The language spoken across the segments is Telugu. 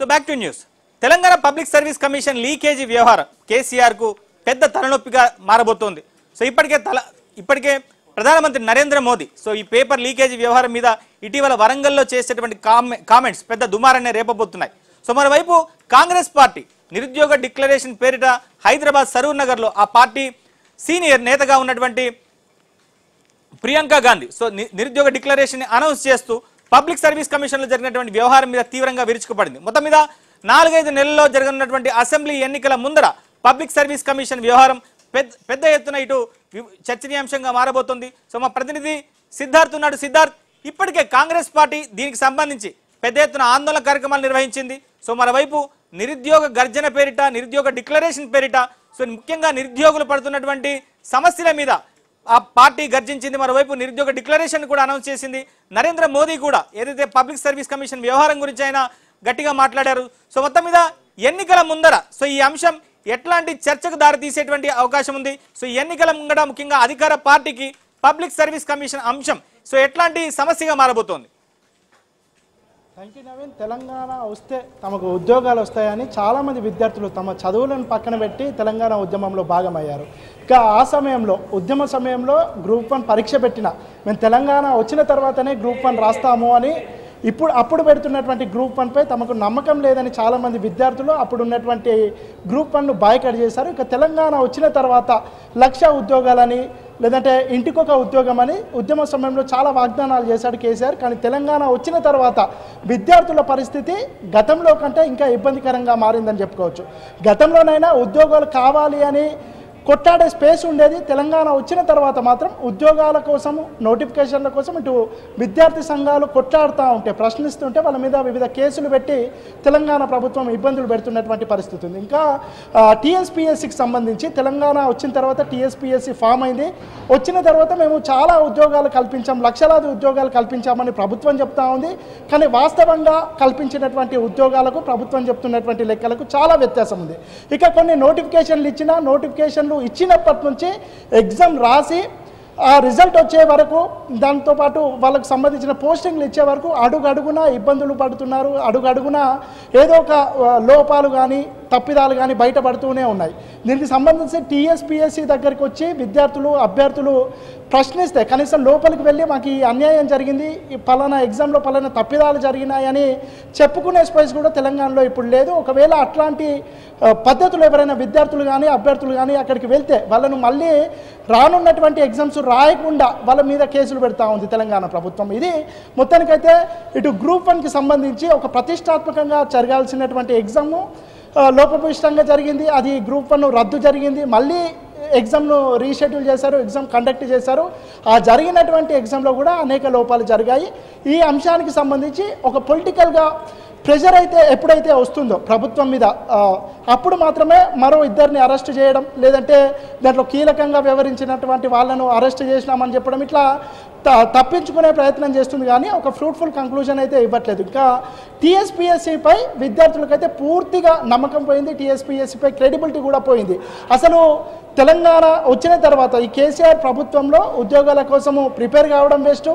Back to news. Telangana public service commission leakage వ్యవహారం కేసీఆర్ కు పెద్ద తలనొప్పిగా మారబోతోంది. ఇప్పటికే ప్రధానమంత్రి నరేంద్ర మోదీ ఈ పేపర్ లీకేజీ వ్యవహారం మీద ఇటీవల వరంగల్లో చేసేటువంటి కామెంట్స్ పెద్ద దుమారాన్ని రేపబోతున్నాయి. మరోవైపు కాంగ్రెస్ పార్టీ నిరుద్యోగ డిక్లరేషన్ పేరిట హైదరాబాద్ సరూర్ నగర్ లో ఆ పార్టీ సీనియర్ నేతగా ఉన్నటువంటి ప్రియాంక గాంధీ నిరుద్యోగ డిక్లరేషన్ అనౌన్స్ చేస్తూ పబ్లిక్ సర్వీస్ కమిషన్ లో జరిగినటువంటి వ్యవహారం మీద తీవ్రంగా విరుచుకుపడింది. మొత్తం మీద 4-5 నెలల్లో జరగనున్నటువంటి అసెంబ్లీ ఎన్నికల ముందర పబ్లిక్ సర్వీస్ కమిషన్ వ్యవహారం పెద్ద ఎత్తున ఇటు చర్చనీయాంశంగా మారబోతోంది. మా ప్రతినిధి సిద్ధార్థ్ ఉన్నాడు. సిద్ధార్థ్, ఇప్పటికే కాంగ్రెస్ పార్టీ దీనికి సంబంధించి పెద్ద ఎత్తున ఆందోళన కార్యక్రమాలు నిర్వహించింది. మరోవైపు నిరుద్యోగ గర్జన పేరిట నిరుద్యోగ డిక్లరేషన్ పేరిట ముఖ్యంగా నిరుద్యోగులు పడుతున్నటువంటి సమస్యల మీద ఆ పార్టీ గర్జించింది. మరోవైపు నిరుద్యోగ డిక్లరేషన్ కూడా అనౌన్స్ చేసింది. నరేంద్ర మోదీ కూడా ఏదైతే పబ్లిక్ సర్వీస్ కమిషన్ వ్యవహారం గురించి ఆయన గట్టిగా మాట్లాడారు. మొత్తం మీద ఎన్నికల ముందర ఈ అంశం ఎట్లాంటి చర్చకు దారి తీసేటువంటి అవకాశం ఉంది? ఎన్నికల ముంగడ ముఖ్యంగా అధికార పార్టీకి పబ్లిక్ సర్వీస్ కమిషన్ అంశం ఎట్లాంటి సమస్యగా మారబోతోంది? Thank you Naveen. తెలంగాణ వస్తే తమకు ఉద్యోగాలు వస్తాయని చాలామంది విద్యార్థులు తమ చదువులను పక్కన పెట్టి తెలంగాణ ఉద్యమంలో భాగమయ్యారు. ఇక ఆ సమయంలో ఉద్యమ సమయంలో గ్రూప్ 1 పరీక్ష పెట్టిన మేము తెలంగాణ వచ్చిన తర్వాతనే గ్రూప్ 1 రాస్తాము అని అప్పుడు పెడుతున్నటువంటి గ్రూప్ 1 పై తమకు నమ్మకం లేదని చాలామంది విద్యార్థులు అప్పుడు ఉన్నటువంటి గ్రూప్ 1ను బాయ్కాట్ చేశారు. ఇక తెలంగాణ వచ్చిన తర్వాత 1,00,000 ఉద్యోగాలని లేదంటే ఇంటికొక ఉద్యోగం అని ఉద్యమ సమయంలో చాలా వాగ్దానాలు చేశాడు కేసీఆర్. కానీ తెలంగాణ వచ్చిన తర్వాత విద్యార్థుల పరిస్థితి గతంలో కంటే ఇంకా ఇబ్బందికరంగా మారిందని చెప్పుకోవచ్చు. గతంలోనైనా ఉద్యోగాలు కావాలి అని కొట్టాడే స్పేస్ ఉండేది. తెలంగాణ వచ్చిన తర్వాత మాత్రం ఉద్యోగాల కోసం నోటిఫికేషన్ల కోసం ఇటు విద్యార్థి సంఘాలు కొట్లాడుతూ ఉంటే ప్రశ్నిస్తుంటే వాళ్ళ మీద వివిధ కేసులు పెట్టి తెలంగాణ ప్రభుత్వం ఇబ్బందులు పెడుతున్నటువంటి పరిస్థితి ఉంది. ఇంకా టీఎస్పీఎస్సీకి సంబంధించి తెలంగాణ వచ్చిన తర్వాత టీఎస్పీఎస్సీ ఫామ్ అయింది. వచ్చిన తర్వాత మేము చాలా ఉద్యోగాలు కల్పించాం, లక్షలాది ఉద్యోగాలు కల్పించామని ప్రభుత్వం చెప్తా ఉంది. కానీ వాస్తవంగా కల్పించినటువంటి ఉద్యోగాలకు ప్రభుత్వం చెప్తున్నటువంటి లెక్కలకు చాలా వ్యత్యాసం ఉంది. ఇక కొన్ని నోటిఫికేషన్లు ఇచ్చినప్పటి నుంచి ఎగ్జామ్ రాసి ఆ రిజల్ట్ వచ్చే వరకు దాంతోపాటు వాళ్ళకు సంబంధించిన పోస్టింగ్లు ఇచ్చే వరకు అడుగడుగున ఇబ్బందులు పడుతున్నారు. అడుగడుగున ఏదో ఒక లోపాలు కానీ తప్పిదాలు కానీ బయటపడుతూనే ఉన్నాయి. దీనికి సంబంధించి టీఎస్పీఎస్సీ దగ్గరికి వచ్చి విద్యార్థులు అభ్యర్థులు ప్రశ్నిస్తే కనీసం లోపలికి వెళ్ళి మాకు ఈ అన్యాయం జరిగింది, ఈ పలానా ఎగ్జామ్లో పలానా తప్పిదాలు జరిగినాయని చెప్పుకునే స్పేస్ కూడా తెలంగాణలో ఇప్పుడు లేదు. ఒకవేళ అట్లాంటి పద్ధతులు ఎవరైనా విద్యార్థులు కానీ అభ్యర్థులు కానీ అక్కడికి వెళ్తే వాళ్ళను మళ్ళీ రానున్నటువంటి ఎగ్జామ్స్ రాయకుండా వాళ్ళ మీద కేసులు పెడతా ఉంది తెలంగాణ ప్రభుత్వం. ఇది మొత్తానికైతే ఇటు గ్రూప్ 1కి సంబంధించి ఒక ప్రతిష్టాత్మకంగా జరగాల్సినటువంటి ఎగ్జాము లోపభూయిష్టంగా జరిగింది. అది గ్రూప్ 1 రద్దు జరిగింది. మళ్ళీ ఎగ్జామ్ను రీషెడ్యూల్ చేశారు, ఎగ్జామ్ కండక్ట్ చేశారు. ఆ జరిగినటువంటి ఎగ్జామ్లో కూడా అనేక లోపాలు జరిగాయి. ఈ అంశానికి సంబంధించి ఒక పొలిటికల్గా ప్రెషర్ అయితే ఎప్పుడైతే వస్తుందో ప్రభుత్వం మీద అప్పుడు మాత్రమే మరో 2 అరెస్ట్ చేయడం, లేదంటే దాంట్లో కీలకంగా వ్యవహరించినటువంటి వాళ్ళను అరెస్ట్ చేసినామని చెప్పడం, ఇట్లా తప్పించుకునే ప్రయత్నం చేస్తుంది. కానీ ఒక ఫ్రూట్ఫుల్ కంక్లూజన్ అయితే ఇవ్వట్లేదు. ఇంకా టీఎస్పీఎస్సీపై విద్యార్థులకైతే పూర్తిగా నమ్మకం పోయింది, టీఎస్పీఎస్సీపై క్రెడిబిలిటీ కూడా పోయింది. అసలు తెలంగాణ వచ్చిన తర్వాత ఈ కేసీఆర్ ప్రభుత్వంలో ఉద్యోగాల కోసము ప్రిపేర్ కావడం వేస్ట్,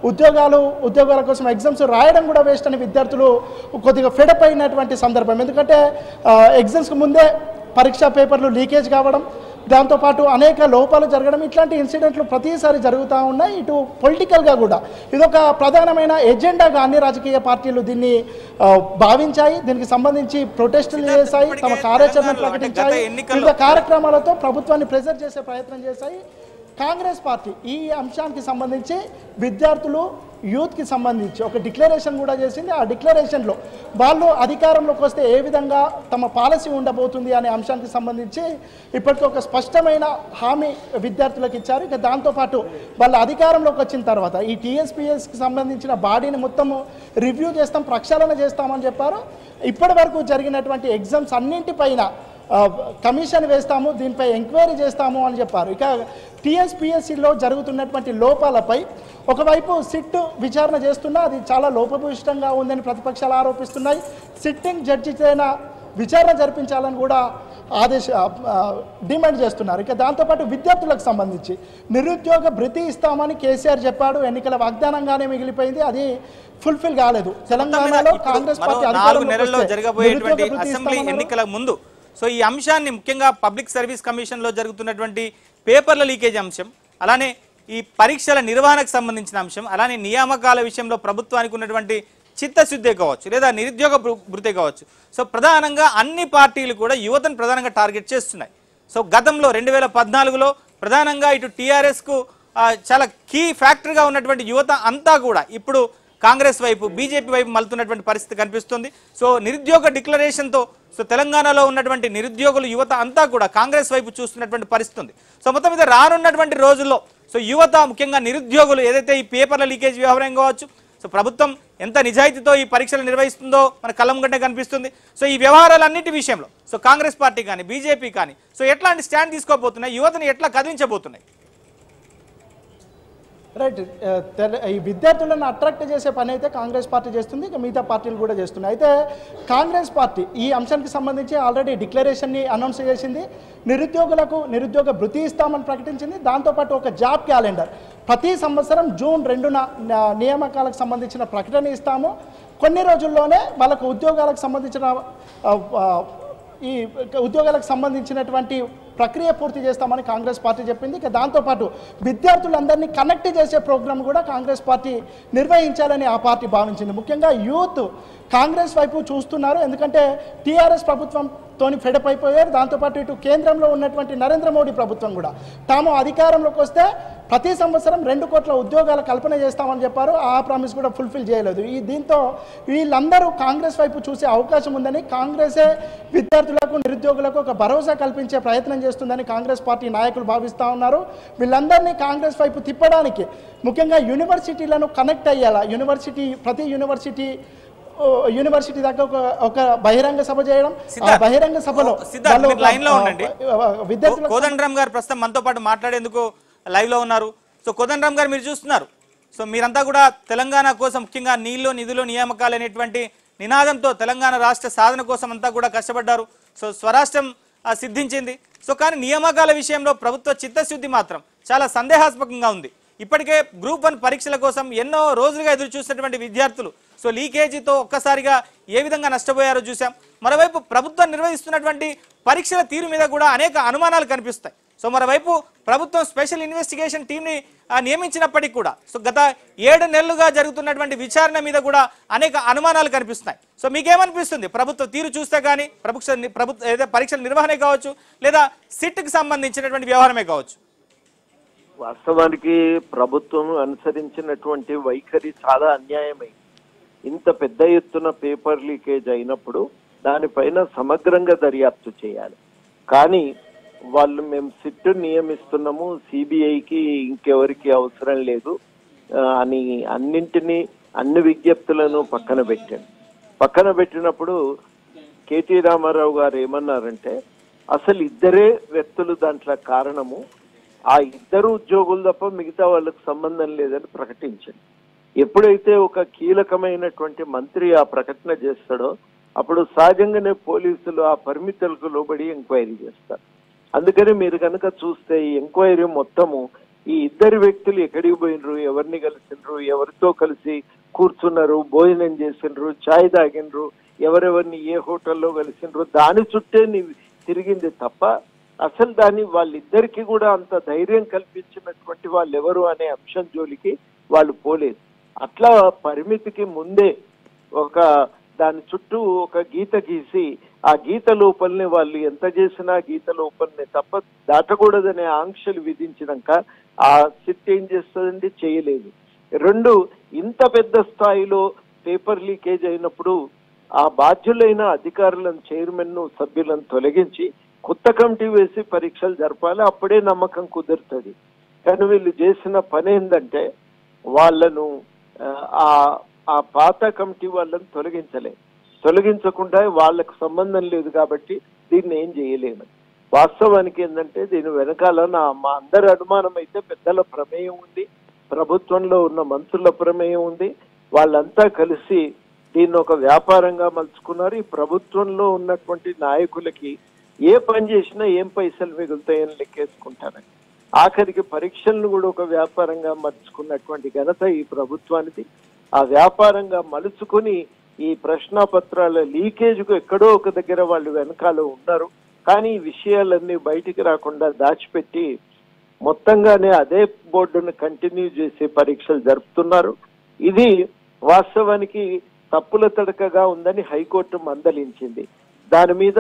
ఉద్యోగాల కోసం ఎగ్జామ్స్ రాయడం కూడా వేస్ట్ అని విద్యార్థులు కొద్దిగా ఫెడప్ అయినటువంటి సందర్భం. ఎందుకంటే ఎగ్జామ్స్కి ముందే పరీక్షా పేపర్లు లీకేజ్ కావడం, దాంతోపాటు అనేక లోపాలు జరగడం, ఇట్లాంటి ఇన్సిడెంట్లు ప్రతిసారి జరుగుతూ ఉన్నాయి. ఇటు పొలిటికల్గా కూడా ఇదొక ప్రధానమైన ఎజెండాగా అన్ని రాజకీయ పార్టీలు దీన్ని భావించాయి. దీనికి సంబంధించి ప్రొటెస్టులు చేశాయి, తమ కార్యాచరణ ప్రకటించాయి, వివిధ కార్యక్రమాలతో ప్రభుత్వాన్ని ప్రెజర్ చేసే ప్రయత్నం చేశాయి. కాంగ్రెస్ పార్టీ ఈ అంశానికి సంబంధించి విద్యార్థులు యూత్కి సంబంధించి ఒక డిక్లరేషన్ కూడా చేసింది. ఆ డిక్లరేషన్లో వాళ్ళు అధికారంలోకి వస్తే ఏ విధంగా తమ పాలసీ ఉండబోతుంది అనే అంశానికి సంబంధించి ఇప్పటికీ ఒక స్పష్టమైన హామీ విద్యార్థులకు ఇచ్చారు. ఇక దాంతోపాటు వాళ్ళ అధికారంలోకి వచ్చిన తర్వాత ఈ టీఎస్పీఎస్కి సంబంధించిన బాడీని మొత్తము రివ్యూ చేస్తాం, ప్రక్షాళన చేస్తామని చెప్పారు. ఇప్పటి వరకు జరిగినటువంటి ఎగ్జామ్స్ అన్నింటిపైన కమిషన్ వేస్తాము, దీనిపై ఎంక్వైరీ చేస్తాము అని చెప్పారు. ఇక టీఎస్పీఎస్సీలో జరుగుతున్నటువంటి లోపాలపై ఒకవైపు సిట్ విచారణ చేస్తున్నా అది చాలా లోపభూయిష్టంగా ఉందని ప్రతిపక్షాలు ఆరోపిస్తున్నాయి. సిట్టింగ్ జడ్జితోన విచారణ జరిపించాలని కూడా డిమాండ్ చేస్తున్నారు. ఇక దాంతోపాటు విద్యార్థులకు సంబంధించి నిరుద్యోగ భృతి ఇస్తామని కేసీఆర్ చెప్పాడు, ఎన్నికల వాగ్దానంగానే మిగిలిపోయింది, అది ఫుల్ఫిల్ కాలేదు. తెలంగాణలో కాంగ్రెస్ పార్టీ 4 నెలల్లో జరగబోయేటువంటి అసెంబ్లీ ఎన్నికల ముందు సో ఈ అంశాన్ని ముఖ్యంగా పబ్లిక్ సర్వీస్ కమిషన్ లో జరుగుతున్నటువంటి పేపర్ల లీకేజ్ అంశం, అలానే ఈ పరీక్షల నిర్వహణకు సంబంధించిన అంశం, అలానే నియామకాల విషయంలో ప్రభుత్వానికి ఉన్నటువంటి చిత్తశుద్ధి కావచ్చు లేదా నిరుద్యోగ భృతి కావచ్చు, సో ప్రధానంగా అన్ని పార్టీలు కూడా యువతను ప్రధానంగా టార్గెట్ చేస్తున్నాయి. సో గతంలో 2014లో ప్రధానంగా ఇటు టీఆర్ఎస్కు చాలా కీ ఫ్యాక్టర్గా ఉన్నటువంటి యువత అంతా కూడా ఇప్పుడు కాంగ్రెస్ వైపు బీజేపీ వైపు మలుతున్నటువంటి పరిస్థితి కనిపిస్తుంది. సో నిరుద్యోగ డిక్లరేషన్తో సో తెలంగాణలో ఉన్నటువంటి నిరుద్యోగులు యువత అంతా కూడా కాంగ్రెస్ వైపు చూస్తున్నటువంటి పరిస్థితి ఉంది. సో మొత్తం మీద రానున్నటువంటి రోజుల్లో సో యువత ముఖ్యంగా నిరుద్యోగులు ఏదైతే ఈ పేపర్ల లీకేజ్ వ్యవహారం కావచ్చు, సో ప్రభుత్వం ఎంత నిజాయితీతో ఈ పరీక్షలు నిర్వహిస్తుందో మన కళ్ళం గంటే కనిపిస్తుంది. సో ఈ వ్యవహారాలన్నిటి విషయంలో సో కాంగ్రెస్ పార్టీ కానీ బీజేపీ కానీ సో ఎట్లాంటి స్టాండ్ తీసుకోబోతున్నాయి, యువతను ఎట్లా కదిలించబోతున్నాయి? రైట్, ఈ విద్యార్థులను అట్రాక్ట్ చేసే పని అయితే కాంగ్రెస్ పార్టీ చేస్తుంది, ఇక మిగతా పార్టీలు కూడా చేస్తున్నాయి. అయితే కాంగ్రెస్ పార్టీ ఈ అంశానికి సంబంధించి ఆల్రెడీ డిక్లరేషన్ని అనౌన్స్ చేసింది, నిరుద్యోగ భృతి ఇస్తామని ప్రకటించింది. దాంతోపాటు ఒక జాబ్ క్యాలెండర్ ప్రతి సంవత్సరం జూన్ 2న నియామకాలకు సంబంధించిన ప్రకటన ఇస్తాము, కొన్ని రోజుల్లోనే వాళ్ళకు ఉద్యోగాలకు సంబంధించినటువంటి ప్రక్రియ పూర్తి చేస్తామని కాంగ్రెస్ పార్టీ చెప్పింది. ఇక దాంతోపాటు విద్యార్థులందరినీ కనెక్ట్ చేసే ప్రోగ్రాం కూడా కాంగ్రెస్ పార్టీ నిర్వహించాలని ఆ పార్టీ భావించింది. ముఖ్యంగా యూత్ కాంగ్రెస్ వైపు చూస్తున్నారు, ఎందుకంటే టీఆర్ఎస్ ప్రభుత్వంతోని ఫెడప్ అయిపోయారు. దాంతోపాటు ఇటు కేంద్రంలో ఉన్నటువంటి నరేంద్ర మోడీ ప్రభుత్వం కూడా తాము అధికారంలోకి వస్తే ప్రతి సంవత్సరం 2 కోట్ల ఉద్యోగాల కల్పన చేస్తామని చెప్పారు, ఆ ప్రామిస్ కూడా ఫుల్ఫిల్ చేయలేదు. దీంతో వీళ్ళందరూ కాంగ్రెస్ వైపు చూసే అవకాశం ఉందని, కాంగ్రెసే విద్యార్థులకు నిరుద్యోగులకు ఒక భరోసా కల్పించే ప్రయత్నం చేస్తుందని కాంగ్రెస్ పార్టీ నాయకులు భావిస్తూ ఉన్నారు. వీళ్ళందరినీ కాంగ్రెస్ వైపు తిప్పడానికి ముఖ్యంగా యూనివర్సిటీలను కనెక్ట్ అయ్యేలా ప్రతి యూనివర్సిటీ దగ్గర ఒక బహిరంగ సభ చేయడం, బహిరంగ సభలో విద్యార్థులు కోదండరామ్ గారు ప్రస్తుతం మనతో పాటు మాట్లాడేందుకు లైవ్ లో ఉన్నారు. సో కోదండరామ్ గారు మీరు చూస్తున్నారు, సో మీరంతా కూడా తెలంగాణ కోసం ముఖ్యంగా నీళ్ళు నిధులు నియామకాలు అనేటువంటి నినాదంతో తెలంగాణ రాష్ట్ర సాధన కోసం అంతా కూడా కష్టపడ్డారు. సో స్వరాష్ట్రం సిద్ధించింది. సో కానీ నియామకాల విషయంలో ప్రభుత్వ చిత్తశుద్ధి మాత్రం చాలా సందేహాస్పదంగా ఉంది. ఇప్పటికే గ్రూప్ 1 పరీక్షల కోసం ఎన్నో రోజులుగా ఎదురు చూసినటువంటి విద్యార్థులు సో లీకేజీతో ఒక్కసారిగా ఏ విధంగా నష్టపోయారో చూసాం. మరోవైపు ప్రభుత్వం నిర్వహిస్తున్నటువంటి పరీక్షల తీరు మీద కూడా అనేక అనుమానాలు కనిపిస్తాయి. సో మరోవైపు ప్రభుత్వం స్పెషల్ ఇన్వెస్టిగేషన్ టీంని నియమించినప్పటికీ కూడా సో గత 7 నెలలుగా జరుగుతున్నటువంటి విచారణ మీద కూడా అనేక అనుమానాలు కనిపిస్తున్నాయి. సో మీకేమనిపిస్తుంది ప్రభుత్వ తీరు చూస్తే కానీ ప్రభుత్వ ఏదైతే పరీక్షల నిర్వహణే కావచ్చు లేదా సిట్కి సంబంధించినటువంటి వ్యవహారమే కావచ్చు? వాస్తవానికి ప్రభుత్వం అనుసరించినటువంటి వైఖరి చాలా అన్యాయమైంది. ఇంత పెద్ద ఎత్తున పేపర్ లీకేజ్ అయినప్పుడు దానిపైన సమగ్రంగా దర్యాప్తు చేయాలి. కానీ వాళ్ళు మేము సిట్ నియమిస్తున్నాము, సిబిఐకి ఇంకెవరికి అవసరం లేదు అని అన్ని విజ్ఞప్తులను పక్కన పెట్టినప్పుడు కేటీ రామారావు గారు ఏమన్నారంటే అసలు ఇద్దరే వ్యక్తులు దాంట్లో కారణము, ఆ ఇద్దరు ఉద్యోగులు తప్ప మిగతా వాళ్ళకు సంబంధం లేదని ప్రకటించింది. ఎప్పుడైతే ఒక కీలకమైనటువంటి మంత్రి ఆ ప్రకటన చేస్తాడో అప్పుడు సహజంగానే పోలీసులు ఆ పరిమితులకు లోబడి ఎంక్వైరీ చేస్తారు. అందుకని మీరు కనుక చూస్తే ఈ ఎంక్వైరీ మొత్తము ఈ ఇద్దరు వ్యక్తులు ఎక్కడికి పోయినరు, ఎవరిని కలిసినరు, ఎవరితో కలిసి కూర్చున్నారు, భోజనం చేసినరు, ఛాయ్ తాగినరు, ఎవరెవరిని ఏ హోటల్లో కలిసినరు, దాని చుట్టే తిరిగింది తప్ప అసలు వాళ్ళిద్దరికి కూడా అంత ధైర్యం కల్పించినటువంటి వాళ్ళు ఎవరు అనే అంశం జోలికి వాళ్ళు పోలేదు. అట్లా పరిమితికి ముందే దాని చుట్టూ ఒక గీత గీసి ఆ గీత లోపలనే వాళ్ళు ఎంత చేసినా గీత లోపలనే తప్ప దాటకూడదనే ఆంక్షలు విధించినాక ఆ సిట్ ఏం చేస్తుందండి? చేయలేదు. 2, ఇంత పెద్ద స్థాయిలో పేపర్ లీకేజ్ అయినప్పుడు ఆ బాధ్యులైన అధికారులను, చైర్మన్ సభ్యులను తొలగించి కొత్త కమిటీ వేసి పరీక్షలు జరపాలి, అప్పుడే నమ్మకం కుదురుతుంది. కానీ వీళ్ళు చేసిన పని ఏంటంటే వాళ్ళను ఆ పాత కమిటీ వాళ్ళని తొలగించకుండా వాళ్ళకు సంబంధం లేదు కాబట్టి దీన్ని ఏం చేయలేము. వాస్తవానికి ఏంటంటే దీని వెనకాల మా అందరి అనుమానం అయితే పెద్దల ప్రమేయం ఉంది, ప్రభుత్వంలో ఉన్న మంత్రుల ప్రమేయం ఉంది. వాళ్ళంతా కలిసి దీన్ని ఒక వ్యాపారంగా మలుచుకున్నారు. ఈ ప్రభుత్వంలో ఉన్నటువంటి నాయకులకి ఏ పని చేసినా ఏం పైసలు మిగులుతాయని లెక్కేసుకుంటారని. ఆఖరికి పరీక్షలను కూడా ఒక వ్యాపారంగా మలుచుకున్నటువంటి ఘనత ఈ ప్రభుత్వానికి. ఆ వ్యాపారంగా మలుచుకుని ఈ ప్రశ్నాపత్రాల లీకేజ్కు ఎక్కడో ఒక దగ్గర వాళ్ళు వెనకాల ఉన్నారు. కానీ ఈ విషయాలన్నీ బయటికి రాకుండా దాచిపెట్టి మొత్తంగానే అదే బోర్డును కంటిన్యూ చేసి పరీక్షలు జరుపుతున్నారు. ఇది వాస్తవానికి తప్పుల తడకగా ఉందని హైకోర్టు మందలించింది. దాని మీద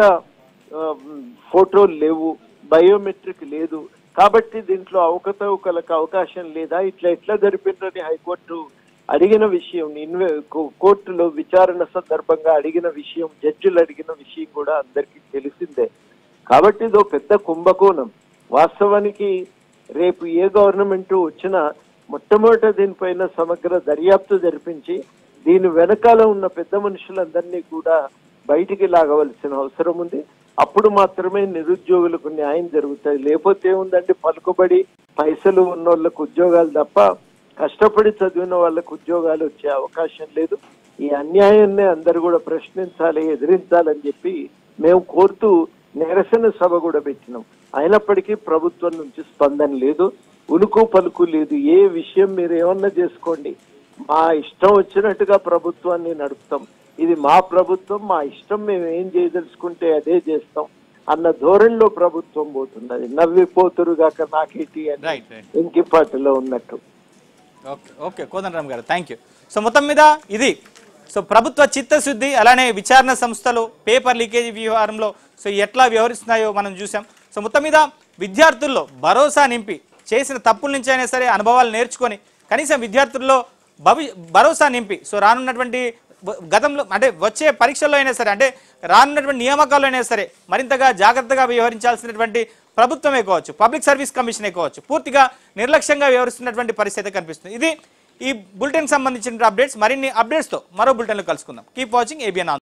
ఫోటోలు లేవు, బయోమెట్రిక్ లేదు, కాబట్టి దీంట్లో అవకతవకలకు అవకాశం లేదా, ఎట్లా జరిపిందని హైకోర్టు అడిగిన విషయం, కోర్టులో విచారణ సందర్భంగా అడిగిన విషయం, జడ్జిలు అడిగిన విషయం కూడా అందరికీ తెలిసిందే. కాబట్టి ఇదో పెద్ద కుంభకోణం. వాస్తవానికి రేపు ఏ గవర్నమెంట్ వచ్చినా మొట్టమొదట దీనిపైన సమగ్ర దర్యాప్తు జరిపించి దీని వెనకాల ఉన్న పెద్ద మనుషులందరినీ కూడా బయటికి లాగవలసిన అవసరం ఉంది. అప్పుడు మాత్రమే నిరుద్యోగులకు న్యాయం జరుగుతుంది. లేకపోతే ఏముందంటే పలుకుబడి పైసలు ఉన్న వాళ్ళకు ఉద్యోగాలు తప్ప కష్టపడి చదివిన వాళ్ళకు ఉద్యోగాలు వచ్చే అవకాశం లేదు. ఈ అన్యాయాన్ని అందరూ కూడా ప్రశ్నించాలి, ఎదిరించాలని చెప్పి మేము కోరుతూ నిరసన సభ కూడా పెట్టినాం. అయినప్పటికీ ప్రభుత్వం నుంచి స్పందన లేదు, ఉలుకు పలుకు లేదు. ఏ విషయం మీరు ఏమన్నా చేసుకోండి, మా ఇష్టం వచ్చినట్టుగా ప్రభుత్వాన్ని నడుపుతాం, ఇది మా ప్రభుత్వం, మా ఇష్టం, మేము ఏం చేయదలుచుకుంటే అదే చేస్తాం అన్న ధోరణిలో ప్రభుత్వం పోతున్నది. నవ్విపోతురుగాక నాకేటి అని ఇంకిపాటిలో ఉన్నట్టు. ఓకే కోదండరామ్ గారు, థ్యాంక్ యూ. సో మొత్తం మీద ఇది ప్రభుత్వ చిత్తశుద్ధి, అలానే విచారణ సంస్థలు పేపర్ లీకేజీ వ్యవహారంలో ఎట్లా వ్యవహరిస్తున్నాయో మనం చూసాం. సో మొత్తం మీద విద్యార్థుల్లో భరోసా నింపి, చేసిన తప్పుల నుంచి అయినా సరే అనుభవాలు నేర్చుకొని కనీసం విద్యార్థుల్లో భరోసా నింపి రానున్నటువంటి గతంలో అంటే వచ్చే పరీక్షల్లో అయినా సరే, అంటే రానున్నటువంటి నియామకాల్లో అయినా సరే మరింతగా జాగ్రత్తగా వ్యవహరించాల్సినటువంటి ప్రభుత్వమే కావచ్చు, పబ్లిక్ సర్వీస్ కమిషనే కావచ్చు, పూర్తిగా నిర్లక్ష్యంగా వ్యవహరిస్తున్నటువంటి పరిస్థితి కనిపిస్తుంది. ఇది ఈ బులెటిన్ సంబంధించిన అప్డేట్స్. మరిన్ని అప్డేట్స్తో మరో బులెటిన్లో కలుసుకుందాం. Keep watching ABN.